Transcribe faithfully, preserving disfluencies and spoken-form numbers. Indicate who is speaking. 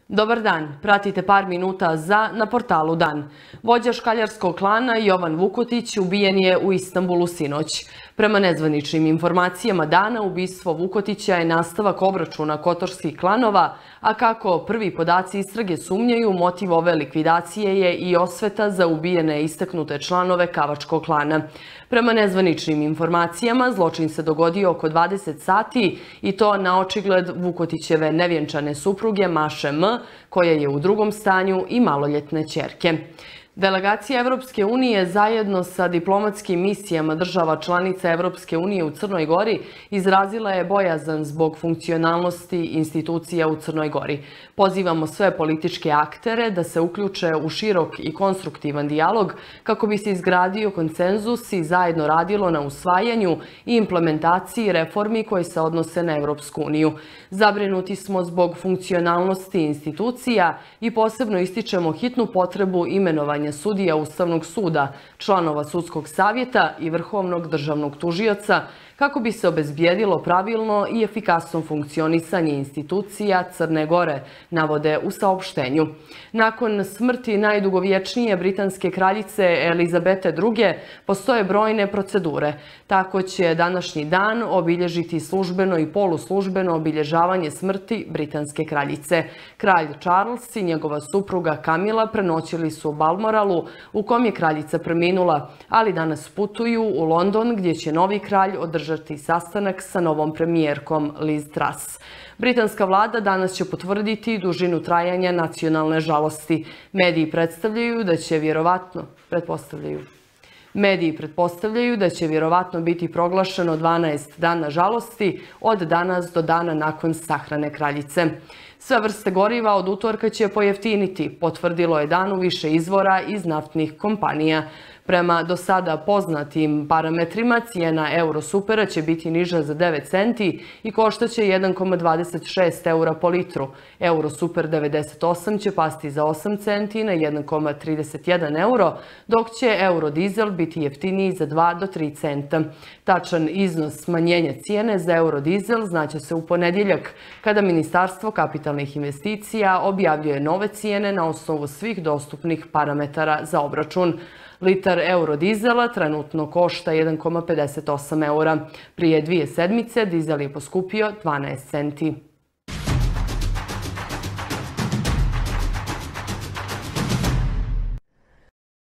Speaker 1: Dobar dan, pratite par minuta za na portalu Dan. Vođa škaljarskog klana Jovan Vukotić ubijen je u Istanbulu sinoć. Prema nezvaničnim informacijama Dana, ubistvo Vukotića je nastavak obračuna kotorskih klanova, a kako prvi podaci istrage sumnjaju, motiv ove likvidacije je i osveta za ubijene istaknute članove Kavačkog klana. Prema nezvaničnim informacijama, zločin se dogodio oko dvadeset sati i to na očigled Vukotićeve nevjenčane supruge Maše M, koja je u drugom stanju i maloljetne ćerke. Delegacija Evropske unije zajedno sa diplomatskim misijama država članica Evropske unije u Crnoj Gori izrazila je bojazan zbog funkcionalnosti institucija u Crnoj Gori. Pozivamo sve političke aktere da se uključe u širok i konstruktivan dijalog kako bi se izgradio konsenzus i zajedno radilo na usvajanju i implementaciji reformi koje se odnose na Evropsku uniju. Zabrinuti smo zbog funkcionalnosti institucija i posebno ističemo hitnu potrebu imenovanja sudija Ustavnog suda, članova Sudskog savjeta i Vrhovnog državnog tužioca kako bi se obezbijedilo pravilno i efikasno funkcionisanje institucija Crne Gore, navode u saopštenju. Nakon smrti najdugovječnije britanske kraljice Elizabete druge postoje brojne procedure. Tako će današnji dan obilježiti službeno i poluslužbeno obilježavanje smrti britanske kraljice. Kralj Charles i njegova supruga Kamila prenoćili su u Balmoralu, u kom je kraljica preminula, ali danas putuju u London gdje će novi kralj održati sastanak sa novom premijerkom Liz Truss. Britanska vlada danas će potvrditi dužinu trajanja nacionalne žalosti. Mediji predstavljaju da će vjerovatno, pretpostavljaju, Mediji pretpostavljaju da će vjerovatno biti proglašeno dvanaest dana žalosti od danas do dana nakon sahrane kraljice. Sve vrste goriva od utorka će pojeftiniti, potvrdilo je Dan u više izvora iz naftnih kompanija. Prema do sada poznatim parametrima, cijena Eurosupera će biti niža za devet centi i koštaće jedan zarez dvadeset šest eura po litru. Eurosuper devedeset osam će pasti za osam centi na jedan zarez trideset jedan euro, dok će eurodizel biti jeftiniji za dva do tri centa. Tačan iznos smanjenja cijene za eurodizel znaće se u ponedjeljak, kada Ministarstvo kapitalnih investicija objavljuje nove cijene na osnovu svih dostupnih parametara za obračun. Litar eurodizela trenutno košta jedan zarez pedeset osam eura. Prije dvije sedmice dizel je poskupio dvanaest centi.